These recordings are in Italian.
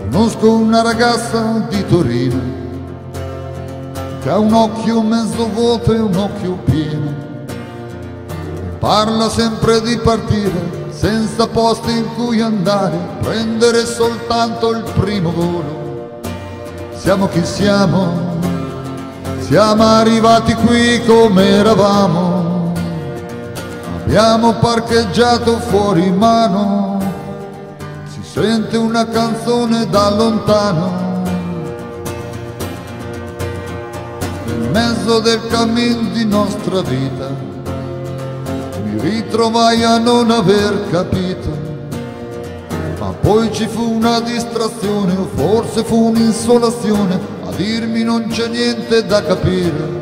Conosco una ragazza di Torino che ha un occhio mezzo vuoto e un occhio pieno. Parla sempre di partire, senza posti in cui andare, prendere soltanto il primo volo. Siamo chi siamo, siamo arrivati qui come eravamo. Abbiamo parcheggiato fuori mano, si sente una canzone da lontano. Nel mezzo del cammin di nostra vita mi ritrovai a non aver capito, ma poi ci fu una distrazione, o forse fu un'insolazione, a dirmi non c'è niente da capire.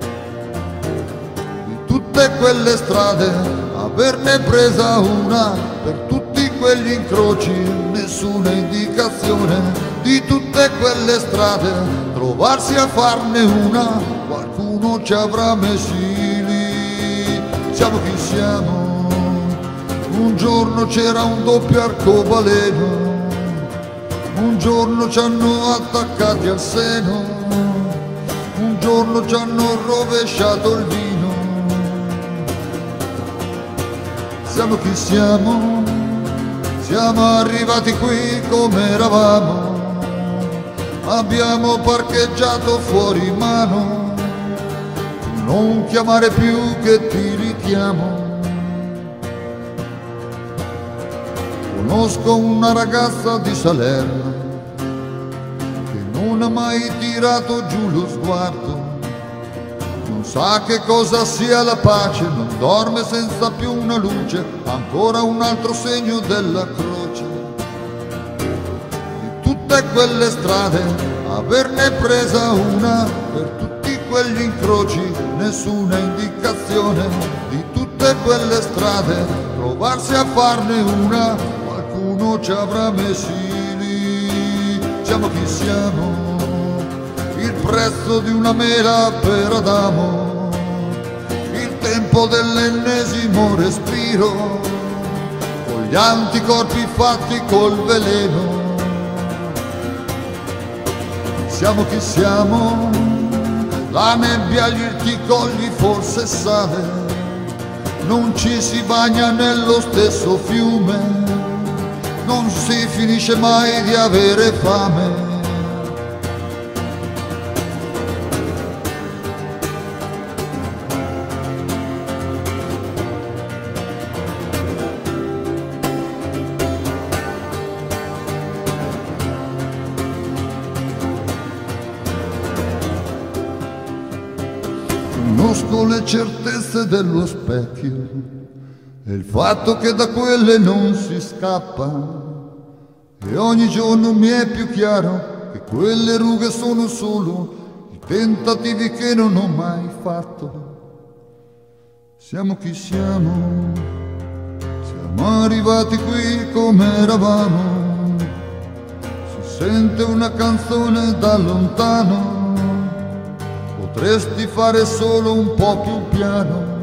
Di tutte quelle strade averne presa una, per tutti quegli incroci nessuna indicazione. Di tutte quelle strade trovarsi a farne una, qualcuno ci avrà messi lì. Siamo chi siamo, un giorno c'era un doppio arcobaleno, un giorno ci hanno attaccati al seno, un giorno ci hanno rovesciato il vino. Siamo chi siamo, siamo arrivati qui come eravamo. Abbiamo parcheggiato fuori mano, non chiamare più che ti richiamo. Conosco una ragazza di Salerno che non ha mai tirato giù lo sguardo, non sa che cosa sia la pace, non dorme senza più una luce, ancora un altro segno della croce. Di tutte quelle strade averne presa una, per tutti quegli incroci nessuna indicazione. Di tutte quelle strade provarsi a farne una, qualcuno ci avrà messi lì. Siamo chi siamo, il prezzo di una mela per Adamo, il tempo dell'ennesimo respiro, con gli anticorpi fatti col veleno. Siamo chi siamo, la nebbia agli irticogli forse sale, non ci si bagna nello stesso fiume, non si finisce mai di avere fame. Conosco le certezze dello specchio e il fatto che da quelle non si scappa, e ogni giorno mi è più chiaro che quelle rughe sono solo i tentativi che non ho mai fatto. Siamo chi siamo, siamo arrivati qui come eravamo, si sente una canzone da lontano, potresti fare solo un po' più piano.